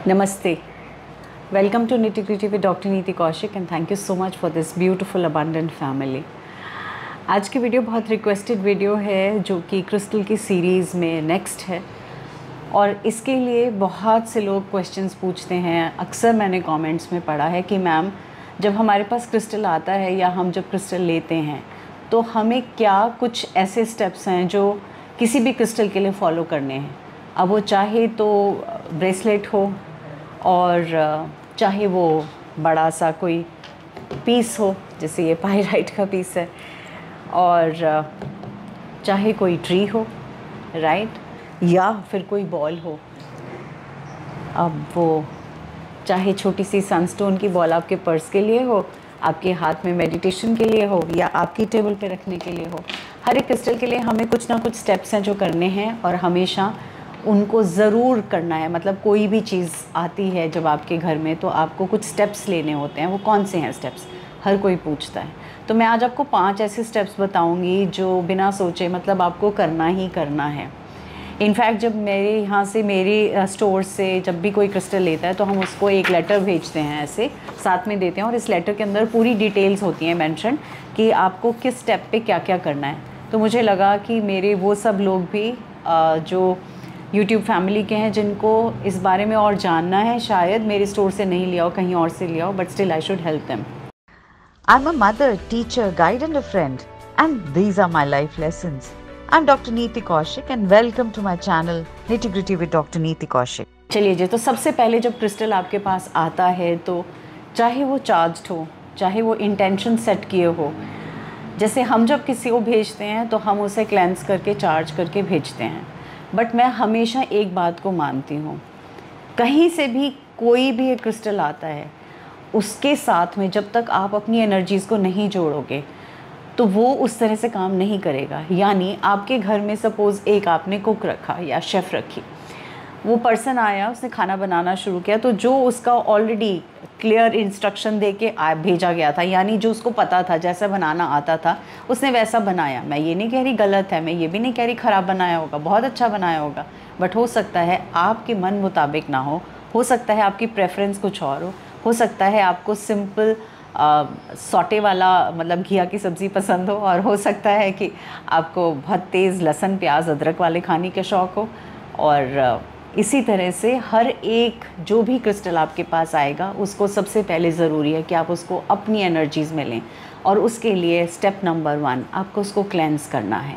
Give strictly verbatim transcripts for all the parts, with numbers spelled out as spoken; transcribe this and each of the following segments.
Namaste. Welcome to Nitty Gritty with Doctor Neeti Kaushik and thank you so much for this beautiful abundant family. आज की video बहुत requested video है जो कि crystal की series में नेक्स्ट है और इसके लिए बहुत से लोग क्वेश्चंस पूछते हैं। अक्सर मैंने कमेंट्स में पढ़ा है कि मैम जब हमारे पास क्रिस्टल आता है या हम जब क्रिस्टल लेते हैं तो हमें क्या कुछ ऐसे स्टेप्स हैं जो किसी भी क्रिस्टल के लिए फ़ॉलो करने हैं। अब वो चाहे तो ब्रेसलेट हो और चाहे वो बड़ा सा कोई पीस हो, जैसे ये पाइराइट का पीस है, और चाहे कोई ट्री हो, राइट, या फिर कोई बॉल हो। अब वो चाहे छोटी सी सनस्टोन की बॉल आपके पर्स के लिए हो, आपके हाथ में मेडिटेशन के लिए हो, या आपकी टेबल पे रखने के लिए हो, हर एक क्रिस्टल के लिए हमें कुछ ना कुछ स्टेप्स हैं जो करने हैं और हमेशा उनको ज़रूर करना है। मतलब कोई भी चीज़ आती है जब आपके घर में तो आपको कुछ स्टेप्स लेने होते हैं। वो कौन से हैं स्टेप्स, हर कोई पूछता है। तो मैं आज आपको पांच ऐसे स्टेप्स बताऊंगी जो बिना सोचे मतलब आपको करना ही करना है। इनफैक्ट जब मेरे यहाँ से मेरे स्टोर से जब भी कोई क्रिस्टल लेता है तो हम उसको एक लेटर भेजते हैं, ऐसे साथ में देते हैं, और इस लेटर के अंदर पूरी डिटेल्स होती हैं मेंशन कि आपको किस स्टेप पे क्या क्या करना है। तो मुझे लगा कि मेरे वो सब लोग भी जो यूट्यूब फैमिली के हैं जिनको इस बारे में और जानना है, शायद मेरे स्टोर से नहीं लिया हो, कहीं और से लिया हो, but still I should help them. I'm a mother, teacher, guide and a friend, and these are my life lessons. I'm Doctor Neeti Kaushik and welcome to my channel Nitty Gritty with Doctor Neeti Kaushik. चलिए जी, तो सबसे पहले जब crystal आपके पास आता है तो चाहे वो चार्ज्ड हो, चाहे वो इंटेंशन सेट किए हो, जैसे हम जब किसी को भेजते हैं तो हम उसे क्लेंस करके चार्ज करके भेजते हैं। बट मैं हमेशा एक बात को मानती हूँ, कहीं से भी कोई भी एक क्रिस्टल आता है उसके साथ में जब तक आप अपनी एनर्जीज़ को नहीं जोड़ोगे तो वो उस तरह से काम नहीं करेगा। यानी आपके घर में सपोज़ एक आपने कुक रखा या शेफ़ रखी, वो पर्सन आया, उसने खाना बनाना शुरू किया, तो जो उसका ऑलरेडी क्लियर इंस्ट्रक्शन दे के भेजा गया था, यानी जो उसको पता था, जैसा बनाना आता था, उसने वैसा बनाया। मैं ये नहीं कह रही गलत है, मैं ये भी नहीं कह रही ख़राब बनाया होगा, बहुत अच्छा बनाया होगा, बट हो सकता है आपके मन मुताबिक ना हो हो सकता है आपकी प्रेफरेंस कुछ और हो हो सकता है आपको सिंपल सौटे वाला मतलब घिया की सब्ज़ी पसंद हो, और हो सकता है कि आपको बहुत तेज़ लहसुन प्याज अदरक वाले खाने के शौक़ हो। और इसी तरह से हर एक जो भी क्रिस्टल आपके पास आएगा उसको सबसे पहले ज़रूरी है कि आप उसको अपनी एनर्जीज़ में लें, और उसके लिए स्टेप नंबर वन, आपको उसको क्लेंस करना है।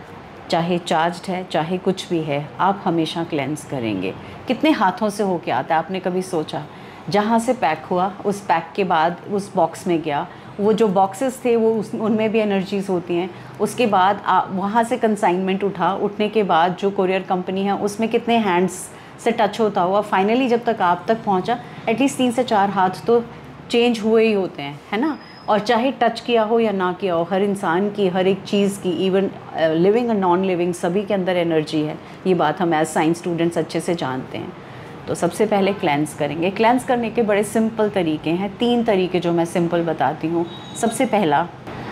चाहे चार्ज्ड है चाहे कुछ भी है, आप हमेशा क्लेंस करेंगे। कितने हाथों से होके आता है, आपने कभी सोचा? जहाँ से पैक हुआ, उस पैक के बाद उस बॉक्स में गया, वो जो बॉक्सेस थे वो उस उनमें भी एनर्जीज़ होती हैं। उसके बाद वहाँ से कंसाइनमेंट उठा, उठने के बाद जो कोरियर कंपनी है उसमें कितने हैंड्स से टच होता हुआ फाइनली जब तक आप तक पहुँचा, एटलीस्ट तीन से चार हाथ तो चेंज हुए ही होते हैं, है ना। और चाहे टच किया हो या ना किया हो, हर इंसान की, हर एक चीज़ की, इवन लिविंग और नॉन लिविंग, सभी के अंदर एनर्जी है। ये बात हम एज साइंस स्टूडेंट्स अच्छे से जानते हैं। तो सबसे पहले क्लेंस करेंगे। क्लेंस करने के बड़े सिंपल तरीके हैं, तीन तरीके जो मैं सिंपल बताती हूँ। सबसे पहला,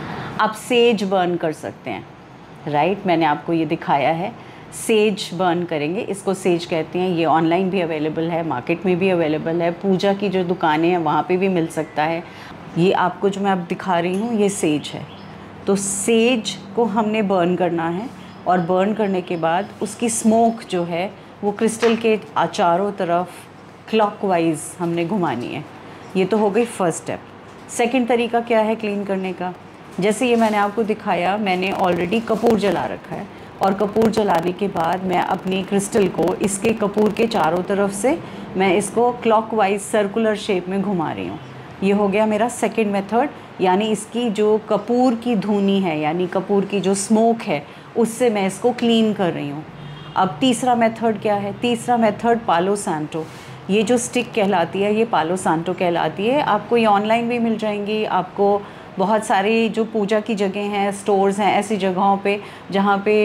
आप सेज बर्न कर सकते हैं, राइट। मैंने आपको ये दिखाया है, सेज बर्न करेंगे, इसको सेज कहते हैं। ये ऑनलाइन भी अवेलेबल है, मार्केट में भी अवेलेबल है, पूजा की जो दुकानें हैं वहाँ पे भी मिल सकता है। ये आपको जो मैं अब दिखा रही हूँ ये सेज है। तो सेज को हमने बर्न करना है, और बर्न करने के बाद उसकी स्मोक जो है वो क्रिस्टल के चारों तरफ क्लॉकवाइज हमने घुमानी है। ये तो हो गई फर्स्ट स्टेप। सेकंड तरीका क्या है क्लीन करने का? जैसे ये मैंने आपको दिखाया, मैंने ऑलरेडी कपूर जला रखा है, और कपूर जलाने के बाद मैं अपनी क्रिस्टल को इसके कपूर के चारों तरफ से मैं इसको क्लॉकवाइज सर्कुलर शेप में घुमा रही हूँ। ये हो गया मेरा सेकंड मेथड, यानी इसकी जो कपूर की धुनी है, यानी कपूर की जो स्मोक है, उससे मैं इसको क्लीन कर रही हूँ। अब तीसरा मेथड क्या है? तीसरा मेथड पालो सांटो। ये जो स्टिक कहलाती है ये पालो सांटो कहलाती है। आपको ये ऑनलाइन भी मिल जाएंगी, आपको बहुत सारी जो पूजा की जगह हैं, स्टोर्स हैं, ऐसी जगहों पे जहाँ पे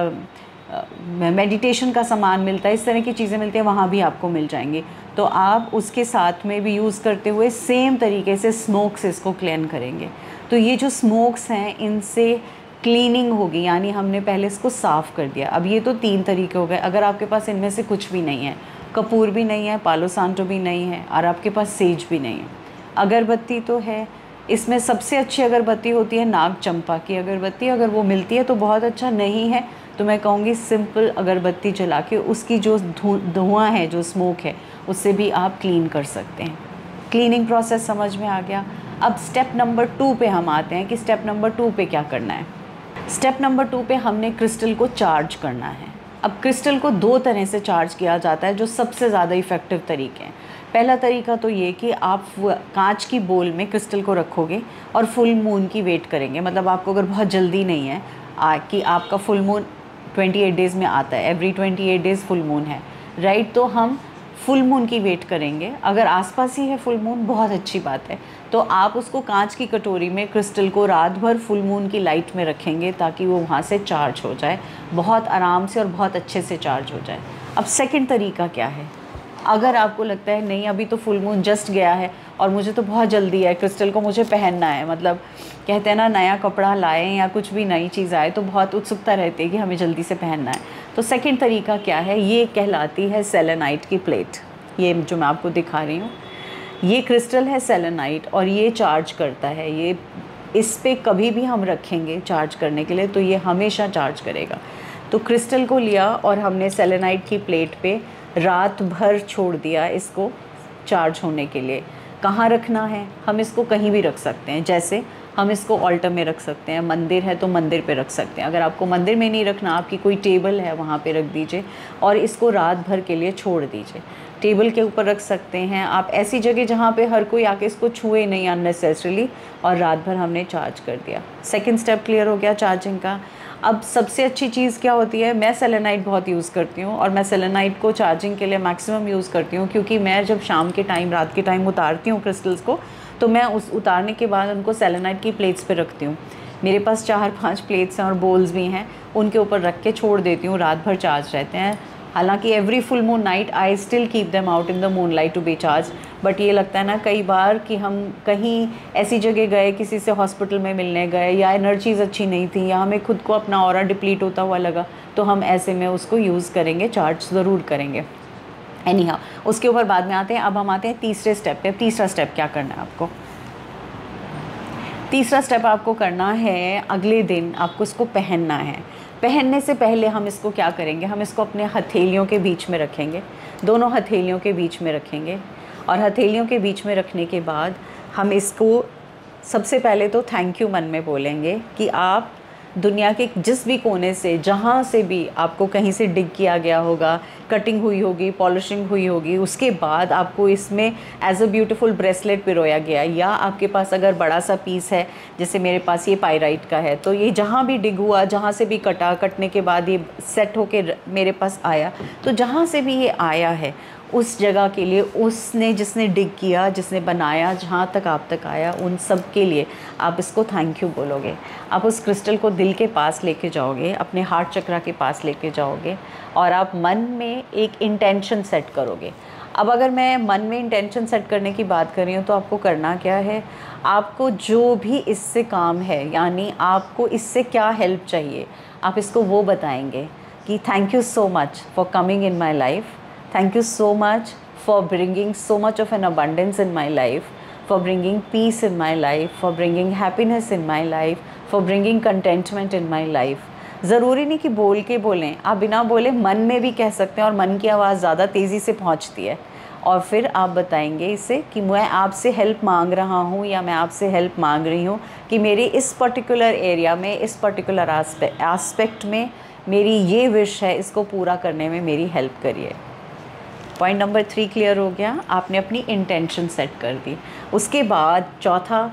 मेडिटेशन का सामान मिलता है, इस तरह की चीज़ें मिलती हैं, वहाँ भी आपको मिल जाएंगी। तो आप उसके साथ में भी यूज़ करते हुए सेम तरीके से स्मोक से इसको क्लीन करेंगे। तो ये जो स्मोक्स हैं इनसे क्लीनिंग होगी, यानी हमने पहले इसको साफ़ कर दिया। अब ये तो तीन तरीके हो गए। अगर आपके पास इनमें से कुछ भी नहीं है कपूर भी नहीं है, पालो सांटो भी नहीं है, और आपके पास सेज भी नहीं है। अगरबत्ती तो है, इसमें सबसे अच्छी अगरबत्ती होती है नाग चंपा की अगरबत्ती। अगर वो मिलती है तो बहुत अच्छा, नहीं है तो मैं कहूँगी सिंपल अगरबत्ती जला के उसकी जो धुआं है, जो स्मोक है, उससे भी आप क्लीन कर सकते हैं। क्लीनिंग प्रोसेस समझ में आ गया। अब स्टेप नंबर टू पे हम आते हैं कि स्टेप नंबर टू पे क्या करना है। स्टेप नंबर टू पे हमने क्रिस्टल को चार्ज करना है। अब क्रिस्टल को दो तरह से चार्ज किया जाता है जो सबसे ज़्यादा इफ़ेक्टिव तरीके हैं। पहला तरीका तो ये कि आप कांच की बोल में क्रिस्टल को रखोगे और फुल मून की वेट करेंगे। मतलब आपको अगर बहुत जल्दी नहीं है आ, कि आपका फुल मून अट्ठाईस डेज़ में आता है, एवरी अट्ठाईस डेज़ फुल मून है, राइट, तो हम फुल मून की वेट करेंगे। अगर आसपास ही है फुल मून, बहुत अच्छी बात है, तो आप उसको कांच की कटोरी में क्रिस्टल को रात भर फुल मून की लाइट में रखेंगे ताकि वो वहाँ से चार्ज हो जाए, बहुत आराम से और बहुत अच्छे से चार्ज हो जाए। अब सेकंड तरीका क्या है, अगर आपको लगता है नहीं अभी तो फुल मून जस्ट गया है और मुझे तो बहुत जल्दी है, क्रिस्टल को मुझे पहनना है, मतलब कहते हैं ना नया कपड़ा लाएं या कुछ भी नई चीज़ आए तो बहुत उत्सुकता रहती है कि हमें जल्दी से पहनना है, तो सेकंड तरीका क्या है, ये कहलाती है सेलेनाइट की प्लेट। ये जो मैं आपको दिखा रही हूँ, ये क्रिस्टल है सेलेनाइट और ये चार्ज करता है। ये इस पे कभी भी हम रखेंगे चार्ज करने के लिए तो ये हमेशा चार्ज करेगा। तो क्रिस्टल को लिया और हमने सेलेनाइट की प्लेट पे रात भर छोड़ दिया इसको चार्ज होने के लिए। कहाँ रखना है, हम इसको कहीं भी रख सकते हैं, जैसे हम इसको ऑल्टर में रख सकते हैं, मंदिर है तो मंदिर पे रख सकते हैं। अगर आपको मंदिर में नहीं रखना, आपकी कोई टेबल है वहाँ पे रख दीजिए और इसको रात भर के लिए छोड़ दीजिए। टेबल के ऊपर रख सकते हैं आप, ऐसी जगह जहाँ पे हर कोई आके इसको छुए नहीं अननेसेसरीली, और रात भर हमने चार्ज कर दिया। सेकंड स्टेप क्लियर हो गया चार्जिंग का। अब सबसे अच्छी चीज़ क्या होती है, मैं सेलेनाइट बहुत यूज़ करती हूँ और मैं सेलेनाइट को चार्जिंग के लिए मैक्सिमम यूज़ करती हूँ, क्योंकि मैं जब शाम के टाइम, रात के टाइम उतारती हूँ क्रिस्टल्स को, तो मैं उस उतारने के बाद उनको सेलेनाइट की प्लेट्स पे रखती हूँ। मेरे पास चार पांच प्लेट्स हैं और बोल्स भी हैं, उनके ऊपर रख के छोड़ देती हूँ, रात भर चार्ज रहते हैं। हालांकि every full moon night I still keep them out in the moon light to be charge, but ये लगता है ना कई बार कि हम कहीं ऐसी जगह गए, किसी से हॉस्पिटल में मिलने गए, या एनर्जीज़ अच्छी नहीं थी, या हमें खुद को अपना ऑरा डिप्लीट होता हुआ लगा, तो हम ऐसे में उसको यूज़ करेंगे, चार्ज ज़रूर करेंगे। एनी हाउ, उसके ऊपर बाद में आते हैं। अब हम आते हैं तीसरे स्टेप पे। तीसरा स्टेप क्या करना है आपको, तीसरा स्टेप आपको करना है, अगले दिन आपको इसको पहनना है। पहनने से पहले हम इसको क्या करेंगे, हम इसको अपने हथेलियों के बीच में रखेंगे, दोनों हथेलियों के बीच में रखेंगे, और हथेलियों के बीच में रखने के बाद हम इसको सबसे पहले तो थैंक यू मन में बोलेंगे कि आप दुनिया के जिस भी कोने से, जहाँ से भी आपको कहीं से डिग किया गया होगा, कटिंग हुई होगी, पॉलिशिंग हुई होगी, उसके बाद आपको इसमें एज अ ब्यूटीफुल ब्रेसलेट पिरोया गया, या आपके पास अगर बड़ा सा पीस है, जैसे मेरे पास ये पायराइट का है, तो ये जहाँ भी डिग हुआ, जहाँ से भी कटा, कटने के बाद ये सेट होके मेरे पास आया, तो जहाँ से भी ये आया है उस जगह के लिए, उसने जिसने डिग किया, जिसने बनाया, जहाँ तक आप तक आया, उन सब के लिए आप इसको थैंक यू बोलोगे। आप उस क्रिस्टल को दिल के पास लेके जाओगे, अपने हार्ट चक्रा के पास लेके जाओगे, और आप मन में एक इंटेंशन सेट करोगे। अब अगर मैं मन में इंटेंशन सेट करने की बात कर रही हूँ तो आपको करना क्या है, आपको जो भी इससे काम है, यानी आपको इससे क्या हेल्प चाहिए, आप इसको वो बताएंगे कि thank you so much for coming in my life, thank you so much for bringing so much of an abundance in my life, for bringing peace in my life, for bringing happiness in my life, for bringing contentment in my life। ज़रूरी नहीं कि बोल के बोलें, आप बिना बोले मन में भी कह सकते हैं, और मन की आवाज़ ज़्यादा तेज़ी से पहुंचती है। और फिर आप बताएंगे इसे कि मैं आपसे हेल्प मांग रहा हूँ, या मैं आपसे हेल्प मांग रही हूँ कि मेरे इस पर्टिकुलर एरिया में, इस पर्टिकुलर आस्पेक्ट में मेरी ये विश है, इसको पूरा करने में मेरी हेल्प करिए। पॉइंट नंबर थ्री क्लियर हो गया, आपने अपनी इंटेंशन सेट कर दी। उसके बाद चौथा,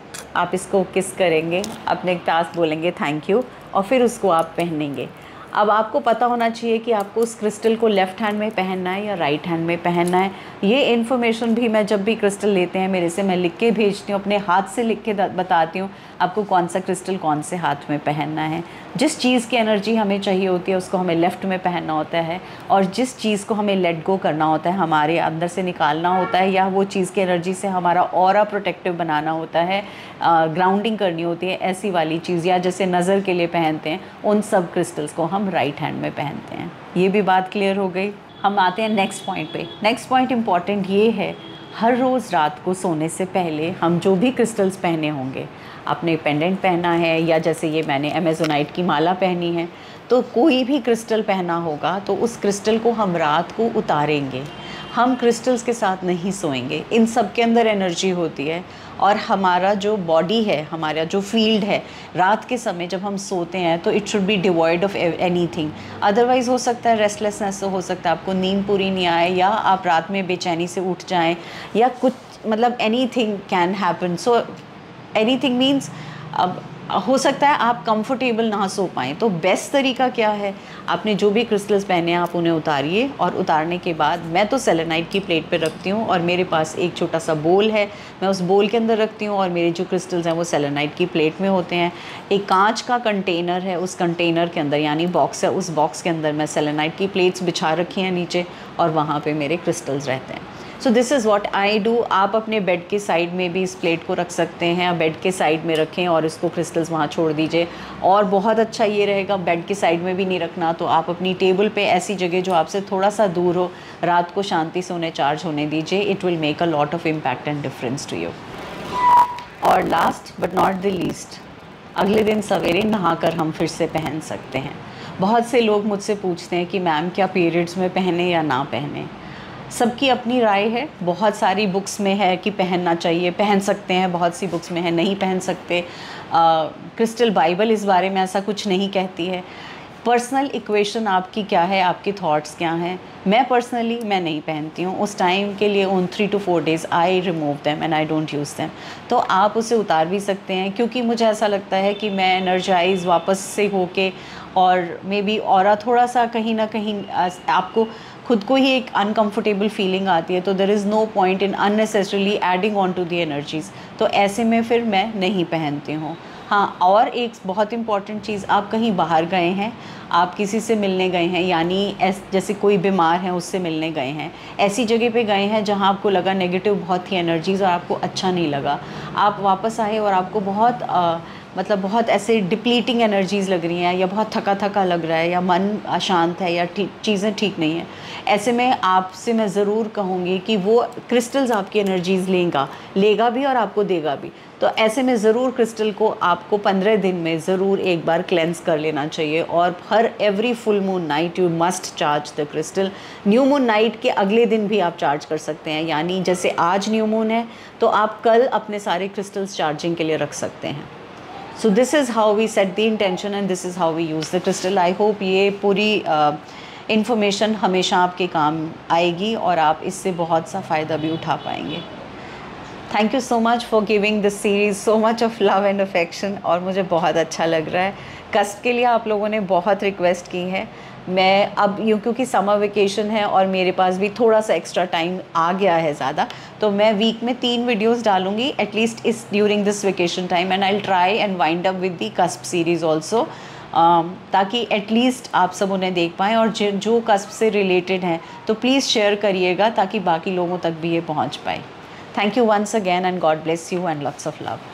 आप इसको किस करेंगे, अपने पास बोलेंगे थैंक यू, और फिर उसको आप पहनेंगे। अब आपको पता होना चाहिए कि आपको उस क्रिस्टल को लेफ़्ट हैंड में पहनना है या राइट हैंड में पहनना है। ये इन्फॉर्मेशन भी मैं जब भी क्रिस्टल लेते हैं मेरे से, मैं लिख के भेजती हूँ, अपने हाथ से लिख के बताती हूँ आपको कौन सा क्रिस्टल कौन से हाथ में पहनना है। जिस चीज़ की एनर्जी हमें चाहिए होती है उसको हमें लेफ़्ट में पहनना होता है, और जिस चीज़ को हमें लेट गो करना होता है, हमारे अंदर से निकालना होता है, या वो चीज़ की एनर्जी से हमारा ऑरा प्रोटेक्टिव बनाना होता है, ग्राउंडिंग करनी होती है, ऐसी वाली चीज़, या जैसे नज़र के लिए पहनते हैं, उन सब क्रिस्टल्स को हम राइट हैंड में पहनते हैं। ये भी बात क्लियर हो गई। हम आते हैं नेक्स्ट पॉइंट पे। नेक्स्ट पॉइंट इम्पॉर्टेंट ये है, हर रोज़ रात को सोने से पहले हम जो भी क्रिस्टल्स पहने होंगे, आपने पेंडेंट पहना है या जैसे ये मैंने अमेजोनाइट की माला पहनी है, तो कोई भी क्रिस्टल पहना होगा तो उस क्रिस्टल को हम रात को उतारेंगे। हम क्रिस्टल्स के साथ नहीं सोएंगे, इन सब के अंदर एनर्जी होती है और हमारा जो बॉडी है, हमारा जो फील्ड है, रात के समय जब हम सोते हैं तो it should be devoid of anything. Otherwise हो सकता है रेस्टलेसनेस, हो सकता है आपको नींद पूरी नहीं आए या आप रात में बेचैनी से उठ जाएं या कुछ, मतलब anything can happen. So anything means अब हो सकता है आप कंफर्टेबल ना सो पाएँ। तो बेस्ट तरीका क्या है, आपने जो भी क्रिस्टल्स पहने हैं आप उन्हें उतारिए और उतारने के बाद मैं तो सेलेनाइट की प्लेट पे रखती हूँ और मेरे पास एक छोटा सा बोल है, मैं उस बोल के अंदर रखती हूँ और मेरे जो क्रिस्टल्स हैं वो सेलेनाइट की प्लेट में होते हैं। एक कांच का कंटेनर है, उस कंटेनर के अंदर यानी बॉक्स है, उस बॉक्स के अंदर मैं सेलेनाइट की प्लेट्स बिछा रखी हैं नीचे और वहाँ पर मेरे क्रिस्टल्स रहते हैं। So this is what I do. आप अपने बेड के साइड में भी इस प्लेट को रख सकते हैं, आप बेड के साइड में रखें और इसको क्रिस्टल्स वहाँ छोड़ दीजिए। और बहुत अच्छा ये रहेगा, बेड के साइड में भी नहीं रखना तो आप अपनी टेबल पे ऐसी जगह जो आपसे थोड़ा सा दूर हो, रात को शांति से उन्हें चार्ज होने दीजिए। It will make a lot of impact and difference to you. और last but not the least, अगले दिन सवेरे नहा कर हम फिर से पहन सकते हैं। बहुत से लोग मुझसे पूछते हैं कि मैम क्या पीरियड्स में पहने या ना पहने। सबकी अपनी राय है। बहुत सारी बुक्स में है कि पहनना चाहिए, पहन सकते हैं, बहुत सी बुक्स में है नहीं पहन सकते। क्रिस्टल बाइबल इस बारे में ऐसा कुछ नहीं कहती है। पर्सनल इक्वेशन आपकी क्या है, आपके थॉट्स क्या हैं। मैं पर्सनली मैं नहीं पहनती हूँ उस टाइम के लिए, उन three two four days I remove them and I don't use them. तो आप उसे उतार भी सकते हैं, क्योंकि मुझे ऐसा लगता है कि मैं एनर्जाइज वापस से होके और मे बी और थोड़ा सा कहीं ना कहीं आपको खुद को ही एक अनकंफर्टेबल फीलिंग आती है, तो there is no point in unnecessarily adding on to the energies. तो ऐसे में फिर मैं नहीं पहनती हूँ। हाँ, और एक बहुत इम्पॉर्टेंट चीज़, आप कहीं बाहर गए हैं, आप किसी से मिलने गए हैं, यानी ऐस जैसे कोई बीमार है उससे मिलने गए हैं, ऐसी जगह पे गए हैं जहाँ आपको लगा नेगेटिव बहुत थी एनर्जीज़ और आपको अच्छा नहीं लगा, आप वापस आए और आपको बहुत आ, मतलब बहुत ऐसे डिप्लीटिंग एनर्जीज़ लग रही हैं या बहुत थका थका लग रहा है या मन अशांत है या चीज़ें ठीक नहीं हैं, ऐसे में आपसे मैं ज़रूर कहूँगी कि वो क्रिस्टल्स आपकी एनर्जीज़ लेगा लेगा भी और आपको देगा भी। तो ऐसे में ज़रूर क्रिस्टल को आपको पंद्रह दिन में ज़रूर एक बार क्लेंस कर लेना चाहिए और हर every full moon night you must charge the crystal. New moon night के अगले दिन भी आप चार्ज कर सकते हैं, यानी जैसे आज न्यू मून है तो आप कल अपने सारे क्रिस्टल्स चार्जिंग के लिए रख सकते हैं। So this is how we set the intention and this is how we use the crystal. I hope ये पूरी इन्फॉर्मेशन uh, हमेशा आपके काम आएगी और आप इससे बहुत सा फ़ायदा भी उठा पाएंगे। Thank you so much for giving this series so much of love and affection और मुझे बहुत अच्छा लग रहा है। कस्प के लिए आप लोगों ने बहुत रिक्वेस्ट की है। मैं अब यूँ क्योंकि समर वेकेशन है और मेरे पास भी थोड़ा सा एक्स्ट्रा टाइम आ गया है ज़्यादा, तो मैं वीक में तीन वीडियोस डालूंगी एटलीस्ट इस during this vacation time and I will try and wind up with the cusp series also, ताकि एटलीस्ट आप सब उन्हें देख पाएँ और जो जो कस्प से रिलेटेड हैं तो प्लीज़ शेयर करिएगा ताकि बाकी लोगों तक भी ये पहुँच पाए। Thank you once again and God bless you and lots of love.